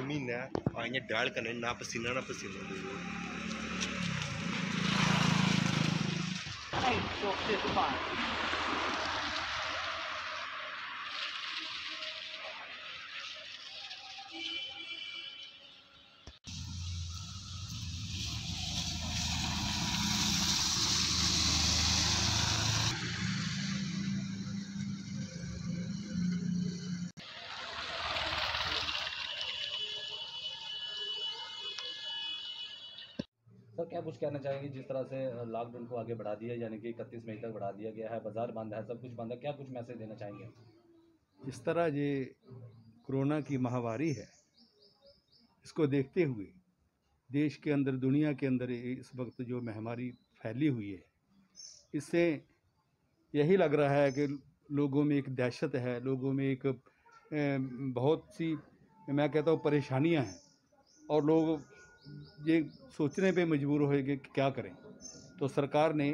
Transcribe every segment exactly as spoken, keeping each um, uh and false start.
महीना आइया डाल करने ना पसीना ना पसीना सर क्या कुछ कहना चाहेंगे जिस तरह से लॉकडाउन को आगे बढ़ा दिया, यानी कि इकतीस मई तक बढ़ा दिया गया है, बाजार बंद है, सब कुछ बंद है, क्या कुछ मैसेज देना चाहेंगे? इस तरह ये कोरोना की महामारी है, इसको देखते हुए देश के अंदर, दुनिया के अंदर इस वक्त जो महामारी फैली हुई है, इससे यही लग रहा है कि लोगों में एक दहशत है, लोगों में एक बहुत सी, मैं कहता हूँ, परेशानियां हैं और लोग ये सोचने पे मजबूर होए कि क्या करें। तो सरकार ने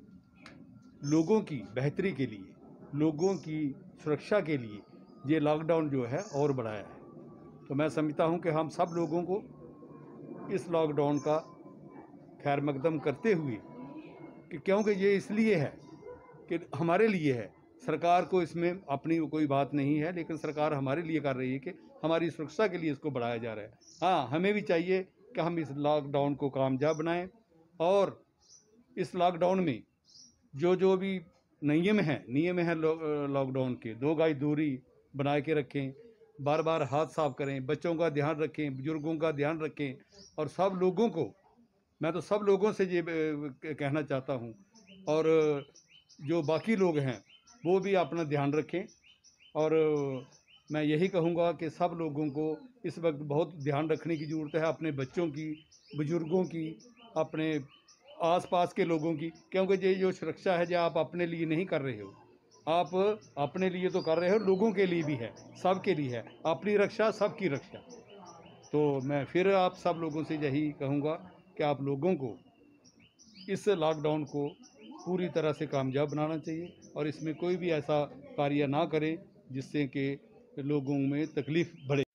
लोगों की बेहतरी के लिए, लोगों की सुरक्षा के लिए ये लॉकडाउन जो है और बढ़ाया है। तो मैं समझता हूँ कि हम सब लोगों को इस लॉकडाउन का खैर मकदम करते हुए, कि क्योंकि ये इसलिए है कि हमारे लिए है, सरकार को इसमें अपनी कोई बात नहीं है, लेकिन सरकार हमारे लिए कर रही है कि हमारी सुरक्षा के लिए इसको बढ़ाया जा रहा है। हाँ, हमें भी चाहिए कि हम इस लॉकडाउन को कामयाब बनाएं और इस लॉकडाउन में जो जो भी नियम हैं नियम हैं लॉकडाउन के, दो गज दूरी बना के रखें, बार बार हाथ साफ करें, बच्चों का ध्यान रखें, बुजुर्गों का ध्यान रखें, और सब लोगों को, मैं तो सब लोगों से ये कहना चाहता हूँ, और जो बाकी लोग हैं वो भी अपना ध्यान रखें। और मैं यही कहूँगा कि सब लोगों को इस वक्त बहुत ध्यान रखने की ज़रूरत है, अपने बच्चों की, बुजुर्गों की, अपने आसपास के लोगों की, क्योंकि ये जो सुरक्षा है जो आप अपने लिए नहीं कर रहे हो, आप अपने लिए तो कर रहे हो, लोगों के लिए भी है, सबके लिए है, अपनी रक्षा सबकी रक्षा। तो मैं फिर आप सब लोगों से यही कहूँगा कि आप लोगों को इस लॉकडाउन को पूरी तरह से कामयाब बनाना चाहिए और इसमें कोई भी ऐसा कार्य ना करें जिससे कि लोगों में तकलीफ़ बढ़े।